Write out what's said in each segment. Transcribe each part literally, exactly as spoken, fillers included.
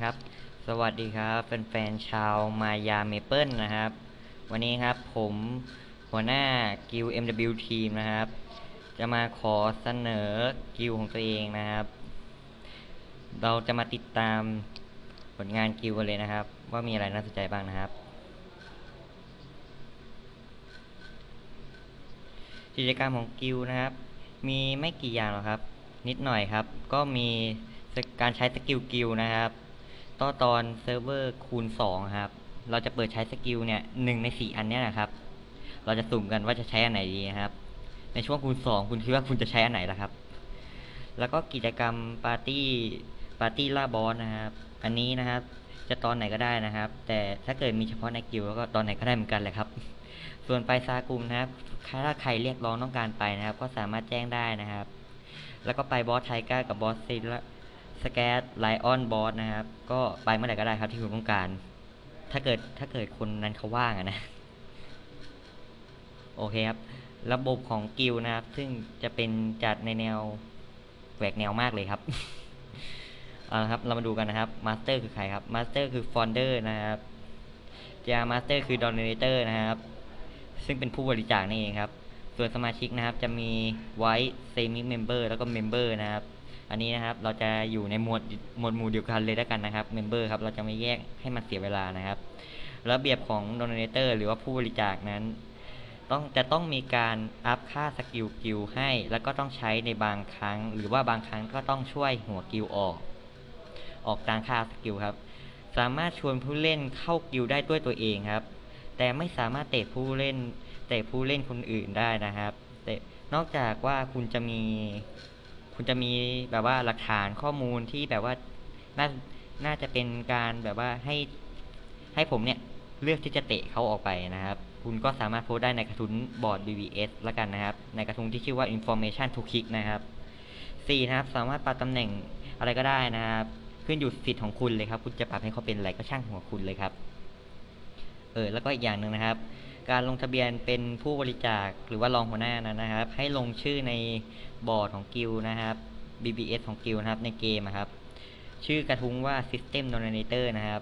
ครับสวัสดีครับแฟนๆชาวมายาเมเปิลนะครับวันนี้ครับผมหัวหน้ากิล เอ็ม ดับเบิลยู ทีมนะครับจะมาขอเสนอกิลของตัวเองนะครับเราจะมาติดตามผลงานกิลกันเลยนะครับว่ามีอะไรน่าสนใจบ้างนะครับกิจกรรมของกิลนะครับมีไม่กี่อย่างหรอกครับนิดหน่อยครับก็มีการใช้สกิลกิลนะครับต่อตอนเซิร์ฟเวอร์คูณสองครับเราจะเปิดใช้สกิลเนี่ยหนึ่งในสี่อันนี้นะครับเราจะสุ่มกันว่าจะใช้อันไหนดีนะครับในช่วงคูณสองคุณคิดว่าคุณจะใช้อันไหนล่ะครับแล้วก็กิจกรรมปาร์ตี้ปาร์ตี้ล่าบอสนะครับอันนี้นะครับจะตอนไหนก็ได้นะครับแต่ถ้าเกิดมีเฉพาะในกิลแล้วก็ตอนไหนก็ได้เหมือนกันแหละครับส่วนไปซากลุ่มนะครับถ้าใครเรียกร้องต้องการไปนะครับก็สามารถแจ้งได้นะครับแล้วก็ไปบอสไทก้ากับบอสซิลสแกตไลออนบอสนะครับก็ไปเมื่อไหร่ก็ได้ครับที่คุณต้องการถ้าเกิดถ้าเกิดคนนั้นเขาว่างอะนะโอเคครับระบบของกิลนะครับ ซึ่งจะเป็นจัดในแนวแหวกแนวมากเลยครับ เอาละครับเรามาดูกันนะครับมาสเตอร์คือใครครับมาสเตอร์คือฟอนเดอร์นะครับจามาสเตอร์คือดอเนเตอร์นะครับซึ่งเป็นผู้บริจาคนี่เองครับส่วนสมาชิกนะครับจะมีไวท์เซมิเมมเบอร์แล้วก็เมมเบอร์นะครับอันนี้นะครับเราจะอยู่ในหมวดหมวดหมู่เดียวกันเลยแล้วกันนะครับเมมเบอร์ครับเราจะไม่แยกให้มันเสียเวลานะครับระเบียบของดอเนเตอร์หรือว่าผู้บริจาคนั้นต้องจะต้องมีการอัพค่าสกิลกิลให้แล้วก็ต้องใช้ในบางครั้งหรือว่าบางครั้งก็ต้องช่วยหัวกิลออกออกการค่าสกิลครับสามารถชวนผู้เล่นเข้ากิลได้ด้วยตัวเองครับแต่ไม่สามารถเตะผู้เล่นเตะผู้เล่นคนอื่นได้นะครับแต่นอกจากว่าคุณจะมีคุณจะมีแบบว่าหลักฐานข้อมูลที่แบบว่าน่าน่าจะเป็นการแบบว่าให้ให้ผมเนี่ยเลือกที่จะเตะเขาออกไปนะครับคุณก็สามารถโพสได้ในกระทุนบอร์ด บี บี เอส ละกันนะครับในกระทุนที่ชื่อว่า Information to Kick นะครับสี่นะครับสามารถปรับตำแหน่งอะไรก็ได้นะครับขึ้นอยู่สิทธิ์ของคุณเลยครับคุณจะปรับให้เขาเป็นอะไรก็ช่างหัวคุณเลยครับเออแล้วก็อีกอย่างหนึ่งนะครับการลงทะเบียนเป็นผู้บริจาคหรือว่ารองหัวหน้านั้นนะครับให้ลงชื่อในบอร์ดของกิลนะครับ บี บี เอส ของกิลนะครับในเกมครับชื่อกระทุ้งว่า System Donator นะครับ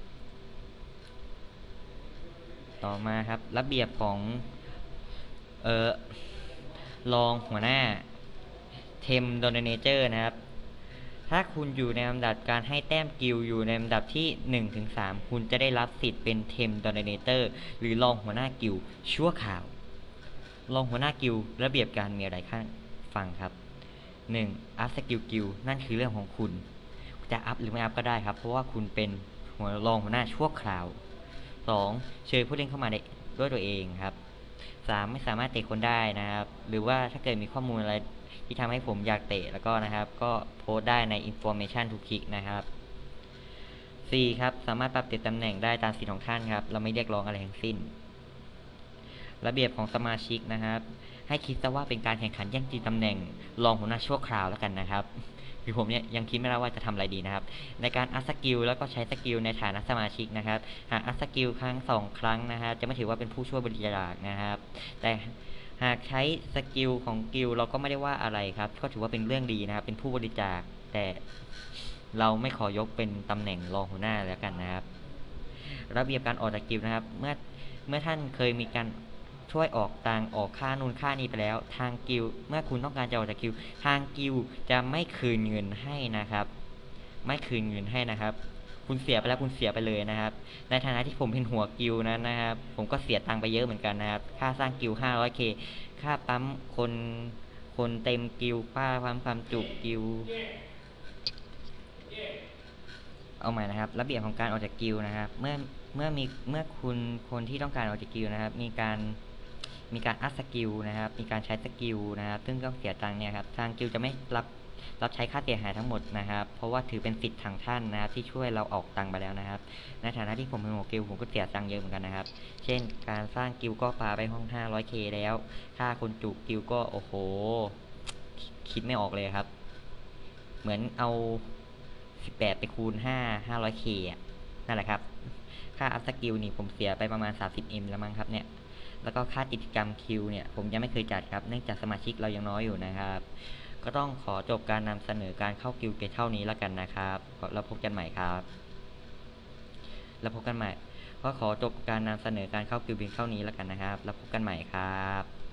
ต่อมาครับระเบียบของเออรองหัวหน้า Tem Donator นะครับถ้าคุณอยู่ในลำดับการให้แต้มกิลอยู่ในลำดับที่ หนึ่งถึงสาม คุณจะได้รับสิทธิ์เป็น Tem Donator หรือรองหัวหน้ากิลชั่วคราวรองหัวหน้ากิลระเบียบการมีอะไรข้างฟังครับ หนึ่ง อัพสกิลกิลนั่นคือเรื่องของคุณจะอัพหรือไม่อัพก็ได้ครับเพราะว่าคุณเป็นหัวรองหัวหน้าชั่วคราว สอง เชิญผู้เล่นเข้ามาได้ด้วยตัวเองครับ สาม ไม่สามารถเตะคนได้นะครับหรือว่าถ้าเกิดมีข้อมูลอะไรที่ทำให้ผมอยากเตะแล้วก็นะครับก็โพสได้ใน Information to Kick นะครับ สี่ ครับสามารถปรับเปลี่ยนตำแหน่งได้ตามสิทธิของท่านครับเราไม่เรียกร้องอะไรทั้งสิ้นระเบียบของสมาชิกนะครับให้คิดซะว่าเป็นการแข่งขันแย่งชิงตำแหน่งรองหัวหน้าชั่วคราวแล้วกันนะครับคือผมเนี่ยยังคิดไม่ได้ว่าจะทำอะไรดีนะครับในการอัพสกิลแล้วก็ใช้สกิลในฐานะสมาชิกนะครับหากอัพสกิลครั้งสองครั้งนะครับจะไม่ถือว่าเป็นผู้ช่วยบริจาคนะครับแต่หากใช้สกิลของกิลเราก็ไม่ได้ว่าอะไรครับก็ถือว่าเป็นเรื่องดีนะครับเป็นผู้บริจาคแต่เราไม่ขอยกเป็นตำแหน่งรองหัวหน้าแล้วกันนะครับระเบียบการออกจากกิลนะครับเมื่อเมื่อท่านเคยมีการช่วยออกตังออกค่านูนค่านี้ไปแล้วทางกิลเมื่อคุณต้องการจะออกจากกิลทางกิลจะไม่คืนเงินให้นะครับไม่คืนเงินให้นะครับคุณเสียไปแล้วคุณเสียไปเลยนะครับในฐานะที่ผมเป็นหัวกิลนั้นนะครับผมก็เสียตังไปเยอะเหมือนกันนะครับค่าสร้างกิล ห้าร้อยเค ค่าปั๊มคนคนเต็มกิลค่าความความจุกิลเอาใหม่นะครับระเบียบของการออกจากกิลนะครับเมื่อเมื่อมีเมื่อคุณคนที่ต้องการออกจากกิลนะครับมีการมีการอัพสกิลนะครับมีการใช้สกิลนะครับซึ่งต้องเสียตังค์เนี่ยครับทางกิลจะไม่รับรับใช้ค่าเสียหายทั้งหมดนะครับเพราะว่าถือเป็นสิทธิ์ทางท่านนะครับที่ช่วยเราออกตังค์ไปแล้วนะครับในฐานะที่ผมเป็นหัวกิลผมก็เสียตังค์เยอะเหมือนกันนะครับเช่นการสร้างกิลก็ปาไปห้อง ห้าร้อยเค แล้วค่าคนจุกิลก็โอ้โหคิดไม่ออกเลยครับเหมือนเอาสิบแปดไปคูณห้า ห้าร้อยเค อ่ะนั่นแหละครับค่าอัพสกิลนี่ผมเสียไปประมาณ สามสิบเอ็ม แล้วมั้งครับเนี่ยแล้วก็ค่ากิจกรรมคิวเนี่ยผมยังไม่เคยจัดครับเนื่องจากสมาชิกเรายังน้อยอยู่นะครับก็ต้องขอจบการนำเสนอการเข้ากิลเพียงเท่านี้แล้วกันนะครับแล้วพบกันใหม่ครับแล้วพบกันใหม่ก็ขอจบการนำเสนอการเข้ากิลด์เพียงเท่านี้แล้วกันนะครับแล้วพบกันใหม่ครับ